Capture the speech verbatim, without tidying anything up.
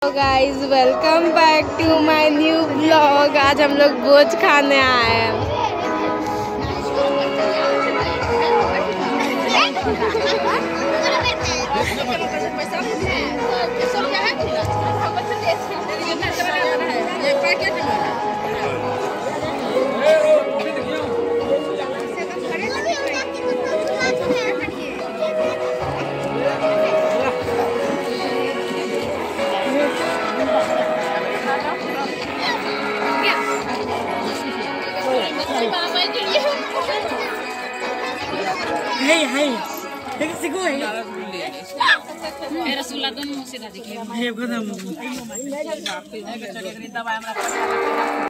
Guys welcome back to my new blog. आज हम लोग भोज खाने आए हैं। Hai hai. Hai sigo hai. Era sulla donna non si da di che. Hai kau dah.